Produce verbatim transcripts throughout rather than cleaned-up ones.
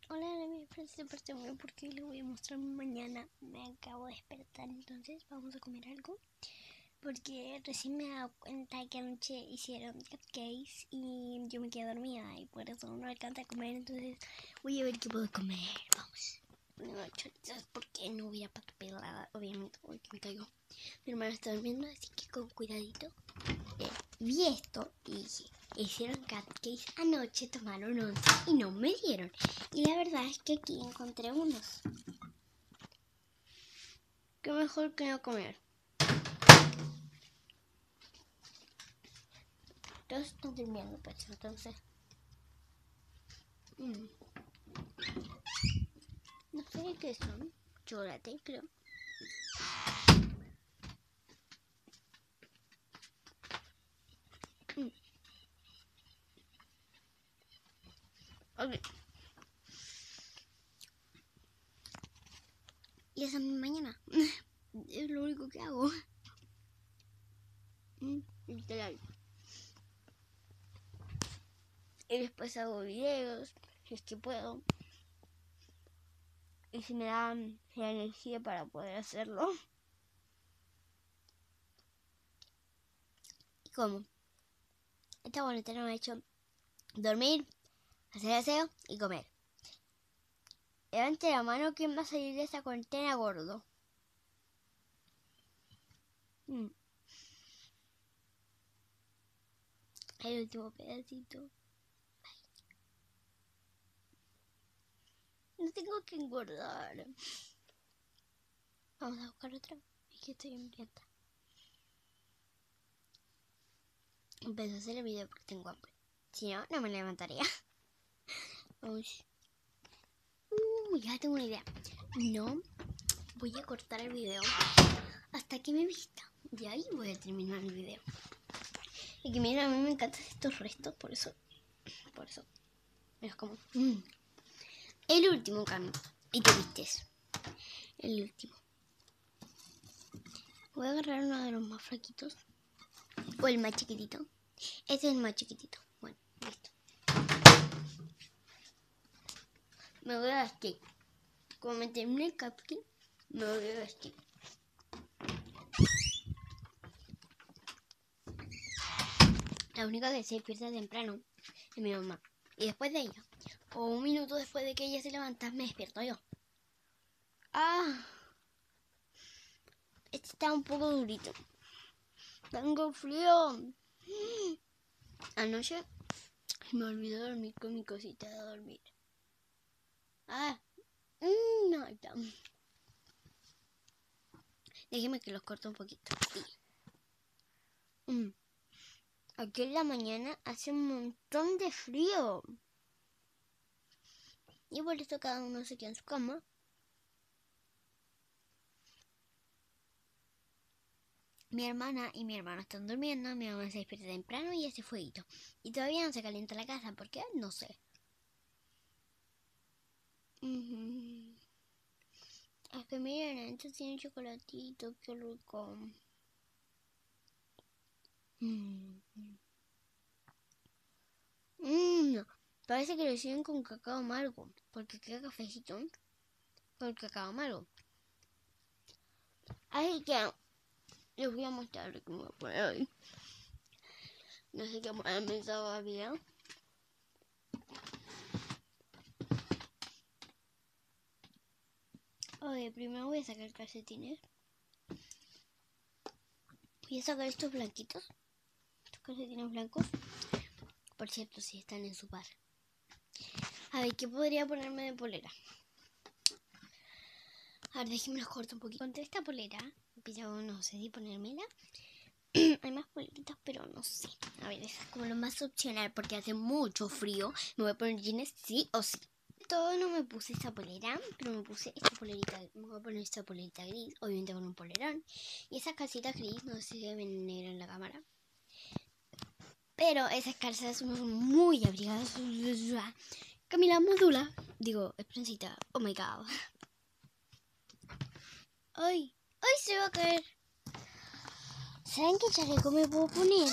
Hola, mi frase de muy porque le voy a mostrar mañana. Me acabo de despertar, entonces vamos a comer algo. Porque recién me he dado cuenta que anoche hicieron cupcakes y yo me quedé dormida y por eso no alcanza a comer. Entonces voy a ver qué puedo comer. Vamos. No, chorizos, porque no voy a patar pelada, obviamente, porque me caigo. Mi hermano está durmiendo, así que con cuidadito. Eh, vi esto y dije, hicieron cupcakes anoche, tomaron once y no me dieron. Y la verdad es que aquí encontré unos. Qué mejor que no comer. Todos están durmiendo, pues, entonces. Mm. No sé qué son. Chocolate, creo. Mm. Ok. Y esa es mi mañana. Es lo único que hago. Mm. Literal. Y después hago videos, si es que puedo. Y si me dan la energía para poder hacerlo. ¿Y cómo? Esta cuarentena me ha hecho dormir, hacer aseo y comer. Levante la mano, ¿quién va a salir de esta cuarentena gordo? Mm. El último pedacito. Ay. No tengo que engordar. Vamos a buscar otra. Es que estoy hambrienta. Empecé a hacer el video porque tengo hambre. Si no, no me levantaría. Vamos. Uh, ya tengo una idea. No voy a cortar el video hasta que me vista. Y ahí voy a terminar el video. Y que miren, a mí me encantan estos restos, por eso. Por eso. Es como. Mm. El último cambio. Y te vistes. El último. Voy a agarrar uno de los más flaquitos. O el más chiquitito. Este es el más chiquitito. Bueno, listo. Me voy a vestir. Como me terminé el cupcake, me voy a vestir. La única que se despierta temprano es mi mamá. Y después de ella, o un minuto después de que ella se levanta, me despierto yo. Ah, este está un poco durito. Tengo frío. Anoche me olvidé dormir con mi cosita de dormir. Ah, mmm, no, está. Déjeme que los corto un poquito. Mm. Aquí en la mañana hace un montón de frío. Y por eso cada uno se queda en su cama. Mi hermana y mi hermano están durmiendo. Mi mamá se despierta temprano y hace fueguito. Y todavía no se calienta la casa. ¿Por qué? No sé. Uh-huh. Es que miren, esto tiene chocolatito. Qué rico. Mmm. Mmm. Parece que lo hicieron con cacao amargo. Porque queda cafecito con cacao amargo. Así que les voy a mostrar lo que me voy a poner hoy. No sé qué me han pensado todavía. Ok, primero voy a sacar calcetines. Voy a sacar estos blanquitos. Estos calcetines blancos. Por cierto, si están en su par. A ver, ¿qué podría ponerme de polera? A ver, déjenme los corto un poquito. Encontré esta polera. Pero no sé si ponérmela. Hay más poleritas, pero no sé. A ver, esa es como lo más opcional. Porque hace mucho frío. Me voy a poner jeans sí o sí. Todo no me puse esta polera, pero me puse esta polerita. Me voy a poner esta polerita gris, obviamente con un polerón. Y esas calcitas gris, no sé si se ven negras en la cámara. Pero esas calzas son muy abrigadas. Camila Modula. Digo, Esperancita. Oh my god. Ay, ay, se va a caer. ¿Saben qué chaleco me puedo poner?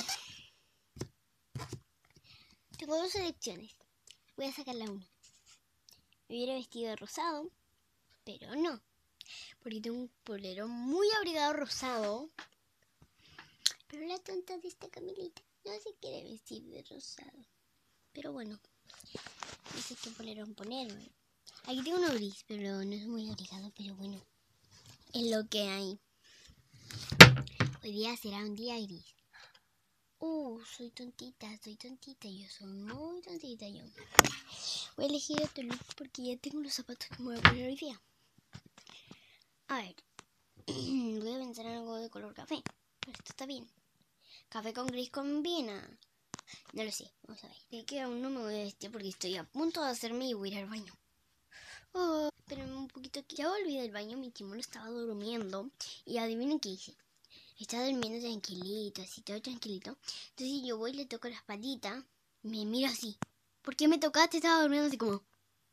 Tengo dos selecciones. Voy a sacar la una. me hubiera vestido de rosado, pero no. Porque tengo un polerón muy abrigado rosado. Pero la tonta de esta Camilita no se quiere vestir de rosado. Pero bueno, no sé qué polerón ponerme. Aquí tengo uno gris, pero no es muy abrigado, pero bueno, es lo que hay. Hoy día será un día gris. Uh, soy tontita, soy tontita, yo soy muy tontita yo. Voy a elegir otro look porque ya tengo los zapatos que me voy a poner hoy día. A ver, voy a pensar en algo de color café, pero esto está bien. Café con gris combina. No lo sé, vamos a ver. De que aún no me voy a vestir porque estoy a punto de hacerme y voy a ir al baño. Oh, espérenme un poquito que ya volví del baño, mi kimono estaba durmiendo y adivinen qué hice. Estaba durmiendo tranquilito, así todo tranquilito. Entonces yo voy y le toco la espaldita, me miro así. ¿Por qué me tocaste? Estaba durmiendo así como...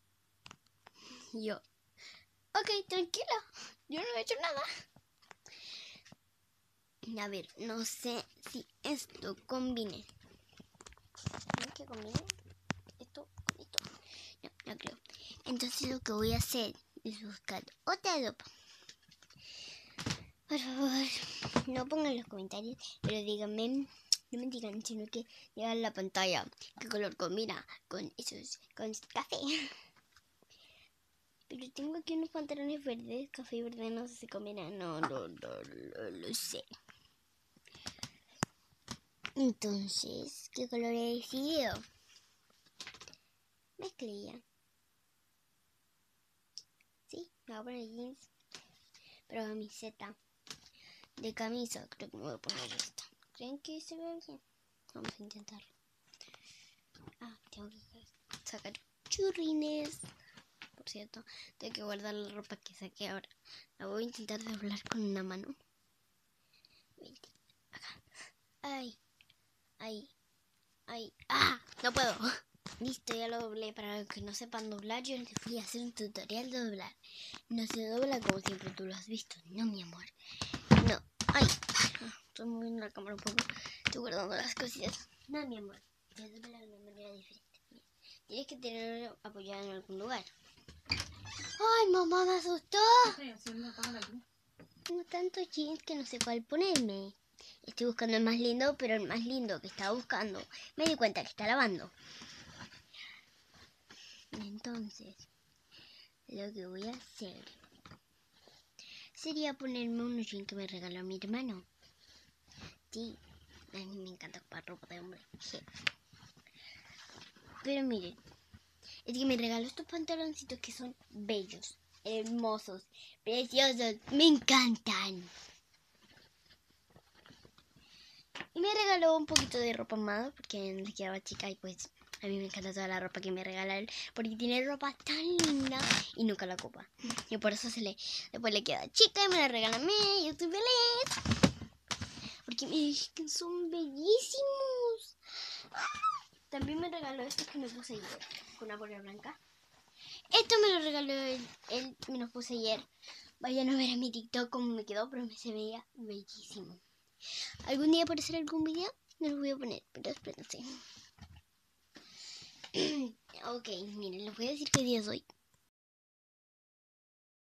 Y yo, ok, tranquila, yo no he hecho nada. A ver, no sé si esto combine. ¿No que combine? ¿Esto con esto? No, no creo. Entonces lo que voy a hacer es buscar otra ropa. Por favor, no pongan los comentarios, pero díganme, no me digan, sino que digan en la pantalla qué color combina con esos, con café. Pero tengo aquí unos pantalones verdes, café y verde, no sé si combinan, no, no, no, no lo sé. Entonces, ¿qué color he decidido? Mezclilla. Sí, me voy a poner jeans, pero camiseta. De camisa, creo que me voy a poner esta. ¿Creen que se ve bien? Vamos a intentarlo. Ah, tengo que sacar churrines. Por cierto, tengo que guardar la ropa que saqué ahora. La voy a intentar doblar con una mano. Acá. Ay, ay, ay. ¡Ah! No puedo. Listo, ya lo doblé. Para los que no sepan doblar, yo les voy a hacer un tutorial de doblar. No se dobla como siempre tú lo has visto. No, mi amor. No. Ay. Estoy moviendo la cámara un poco. Estoy guardando las cositas. No, mi amor. Se dobla de una manera diferente. Tienes que tenerlo apoyado en algún lugar. ¡Ay, mamá, me asustó! Tengo tantos jeans que no sé cuál ponerme. Estoy buscando el más lindo, pero el más lindo que estaba buscando me di cuenta que está lavando. Entonces, lo que voy a hacer sería ponerme unos jeans que me regaló mi hermano. Sí, a mí me encanta comprar ropa de hombre. Sí. Pero miren, es que me regaló estos pantaloncitos que son bellos, hermosos, preciosos, me encantan. Y me regaló un poquito de ropa más porque le quedaba chica y pues a mí me encanta toda la ropa que me regala él porque tiene ropa tan linda y nunca la ocupa. Y por eso se le, después le queda chica y me la regala a mí y yo estoy feliz. Porque me dije que son bellísimos. También me regaló estos que me puse ayer con una bola blanca. Esto me lo regaló él, él me lo puse ayer. Vayan a ver a mi TikTok cómo me quedó, pero me se veía bellísimo. Algún día por hacer algún video no los voy a poner, pero espérense. Ok, miren, les voy a decir qué día es hoy.